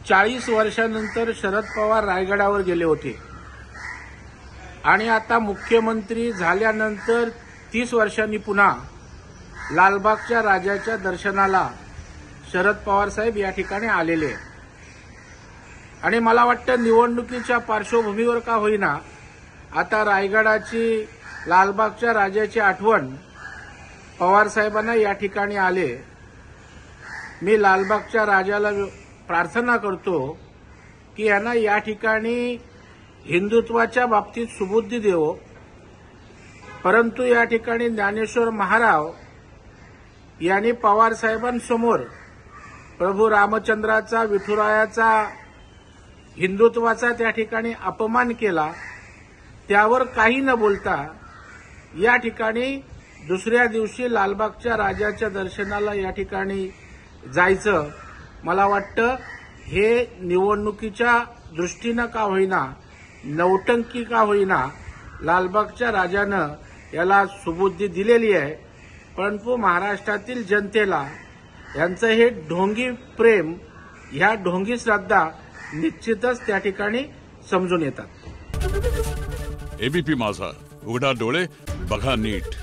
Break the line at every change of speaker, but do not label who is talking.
40 वर्षानंतर शरद पवार रायगडावर गेले होते आणि आता मुख्यमंत्री झाल्यानंतर 30 वर्षांनी पुन्हा लालबागच्या राजाच्या दर्शनाला शरद पवार साहेब या ठिकाणी आलेले आहेत. आणि मला वाटतं निवडणुकीच्या पार्श्वभूमीवर का होईना आता रायगडाची लालबागच्या राजाची आठवण पवार साहेबांना या ठिकाणी आले. मी लालबागच्या राजाला प्रार्थना करतो की यांना या ठिकाणी हिंदुत्वाच्या बाबतीत सुबुद्धी देवो. परंतु या ठिकाणी ज्ञानेश्वर महाराज यांनी पवार साहेबांसमोर प्रभू रामचंद्राचा विठुरायाचा हिंदुत्वाचा त्या ठिकाणी अपमान केला. त्यावर काही न बोलता या ठिकाणी दुसऱ्या दिवशी लालबागच्या राजाच्या दर्शनाला या ठिकाणी जायचं. मला वाटतं हे निवडणुकीच्या दृष्टीनं का होईना, नौटंकी का होईना, लालबागच्या राजानं याला सुबुद्धी दिलेली आहे. परंतु महाराष्ट्रातील जनतेला यांचं हे ढोंगी प्रेम, ह्या ढोंगी श्रद्धा निश्चितच त्या ठिकाणी समजून येतात.
एबीपी माझा, उघडा डोळे बघा नीट.